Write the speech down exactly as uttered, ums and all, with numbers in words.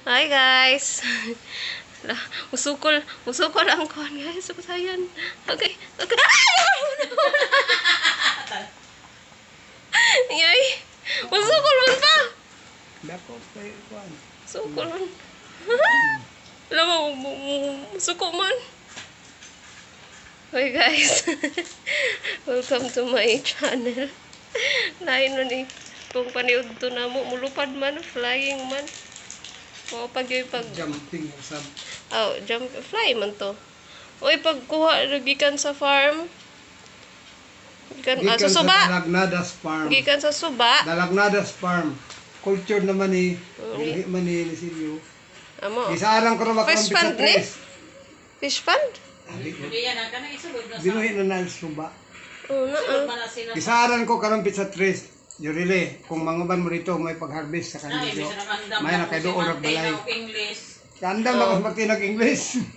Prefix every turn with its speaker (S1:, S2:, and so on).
S1: Hi guys. Musukol, musukol ang kon guys. Sukasayan. Okay. Okay. Yay. Musukol man pa.
S2: Dako kay kuan.
S1: Sukol man. Alam mo, musuko man. Hi guys. Welcome to my channel. Lain na ni kung paniud to na mo, mulupad man, flying man. O pag yung pag...
S2: Jumping sab.
S1: Oh, jump, fly man to. Uy, pagkuha, gikan sa farm. Gikan, ah, sa suba.
S2: Dalagnadas farm.
S1: Gikan sa suba.
S2: Dalagnadas farm. Culture naman ni,
S1: Okay.
S2: mm. man ni Silvio.
S1: Amo.
S2: Isarang ko na
S1: Fish
S2: makampi sa
S1: pond ni?
S2: tres.
S1: Fish pond?
S2: Binuhin na na suba.
S1: Oo na ah.
S2: Isaran ko karampit sa tres. Yurili, kung manguban mo rito, may pag-harvest sa kanila. May nakaidoon ng balay. Kandang
S1: Oh.
S2: oh. Matinag English.